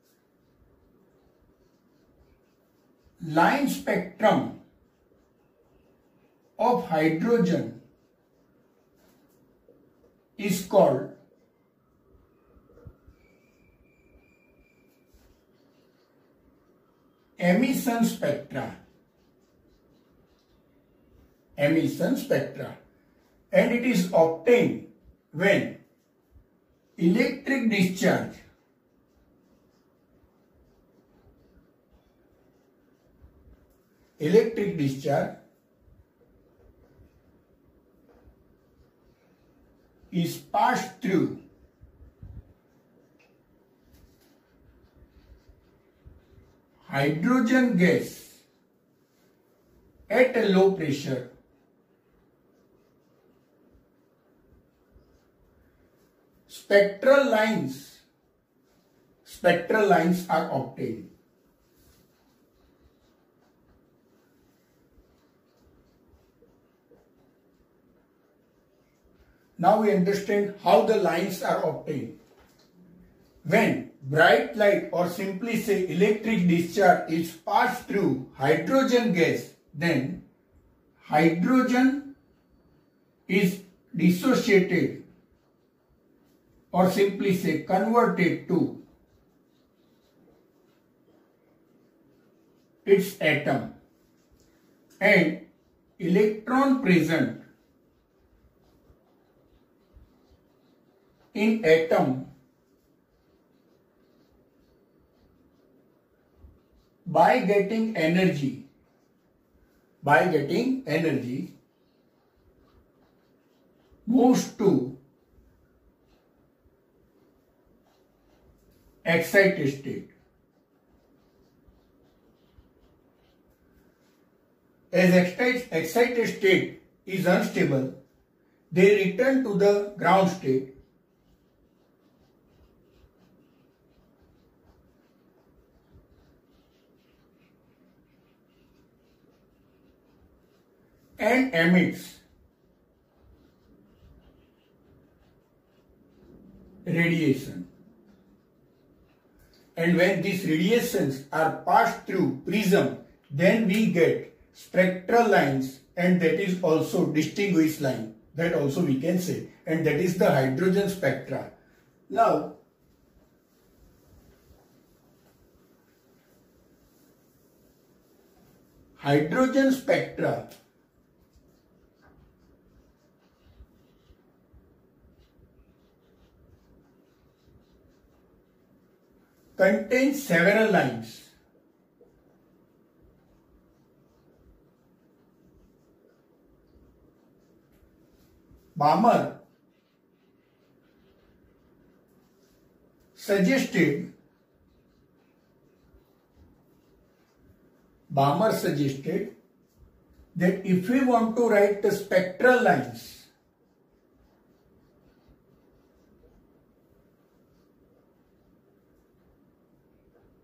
Line spectrum of hydrogen is called emission spectra. Emission spectra, and it is obtained when electric discharge electric discharge is passed through hydrogen gas at a low pressure. Spectral lines, spectral lines are obtained. Now we understand how the lines are obtained. When bright light, or simply say electric discharge, is passed through hydrogen gas, then hydrogen is dissociated, or simply say converted to its atom, and electron present in atom by getting energy, by getting energy moves to excited state. As excited state is unstable, they return to the ground state and emits radiation. And when these radiations are passed through prism, then we get spectral lines, and that is also distinguished line, that also we can say, and that is the hydrogen spectra. Now hydrogen spectra contains several lines. Balmer suggested Balmer suggested that if we want to write the spectral lines,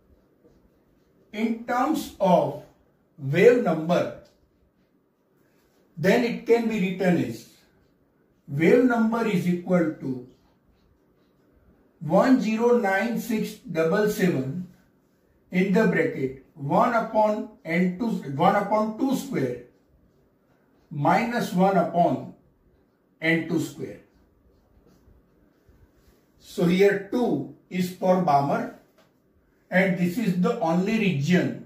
in terms of wave number, then it can be written as wave number is equal to one zero nine six seven seven in the bracket one upon n two, one upon two square minus one upon n two square. So here two is for Balmer and this is the only region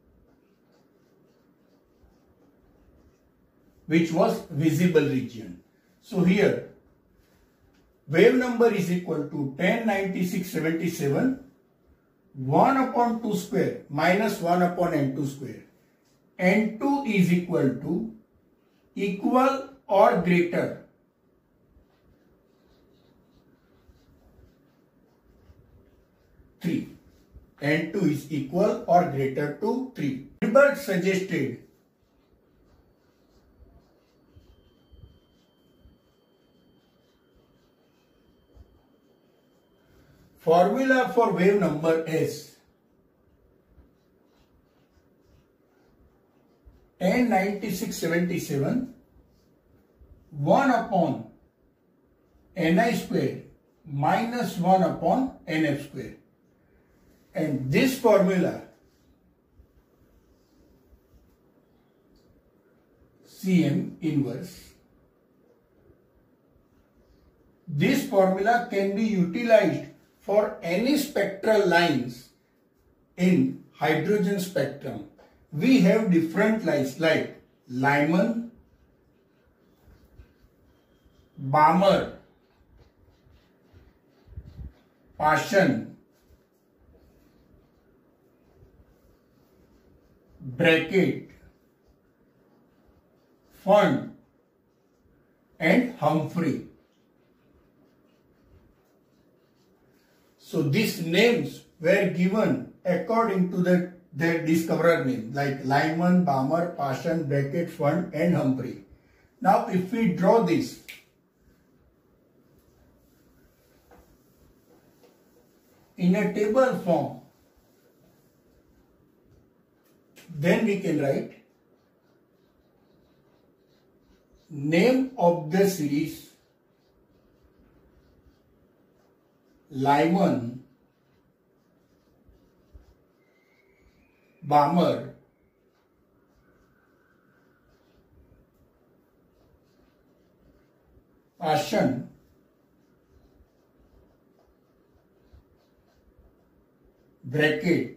which was visible region. So here wave number is equal to ten ninety-six seventy-seven one upon two square minus one upon n two square. n two is equal to equal or greater three. n two is equal or greater to three. Hilbert suggested formula for wave number is ten ninety-six seventy-seven one upon Ni square minus one upon Nf square. And this formula Cm inverse, this formula can be utilized for any spectral lines in hydrogen spectrum. We have different lines like Lyman, Balmer, Paschen, Brackett, Pfund and Humphrey. So these names were given according to the, their discoverer name like Lyman, Balmer, Paschen, Brackett, Pfund and Humphrey. Now if we draw this, in a table form, then we can write name of the series Lyman, Balmer, Paschen, Brackett,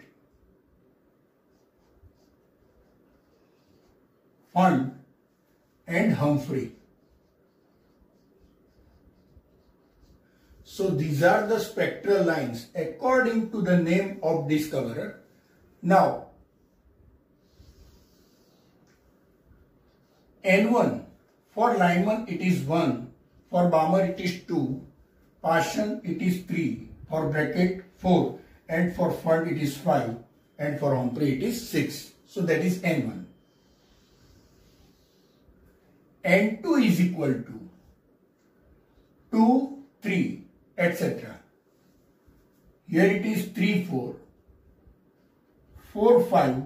Pfund and Humphrey. So these are the spectral lines according to the name of discoverer. Now N one for Lyman it is one, for Balmer it is two, Paschen it is three, for Brackett four, and for Pfund it is five, and for Humphrey it is six. So that is N one. N two is equal to two, three, et cetera. Here it is three, four, four, five,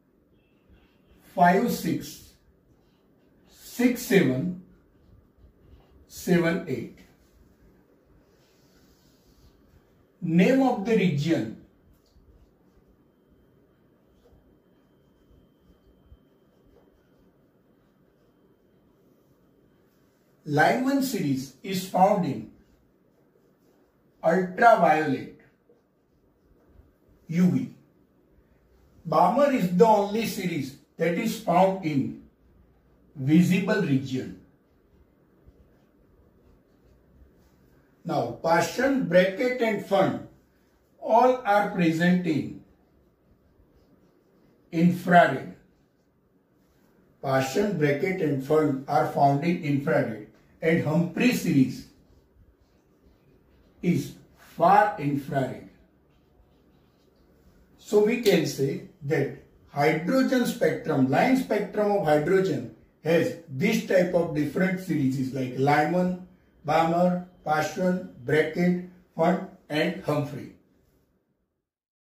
five, six, six, seven, seven, eight. Name of the region Lyman series is found in ultraviolet U V. Balmer is the only series that is found in visible region. Now Paschen, Brackett and Pfund all are present in infrared. Paschen, Brackett and Pfund are found in infrared. And Humphrey series is far infrared. So we can say that hydrogen spectrum, line spectrum of hydrogen has this type of different series like Lyman, Balmer, Paschen, Brackett, Pfund and Humphrey.